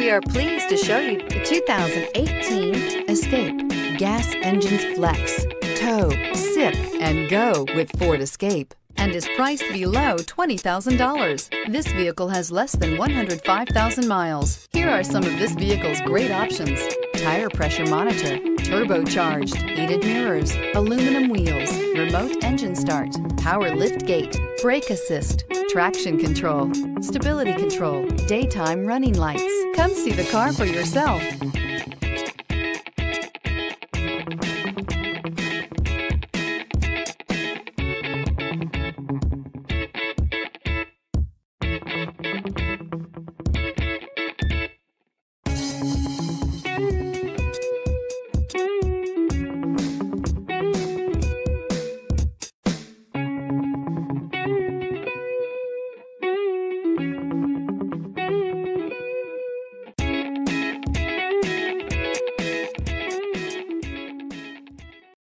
We are pleased to show you the 2018 Escape. Gas engines flex, tow, sip, and go with Ford Escape, and is priced below $20,000. This vehicle has less than 105,000 miles. Here are some of this vehicle's great options: tire pressure monitor, turbocharged, heated mirrors, aluminum wheels, remote engine start, power liftgate, brake assist, traction control, stability control, daytime running lights. Come see the car for yourself.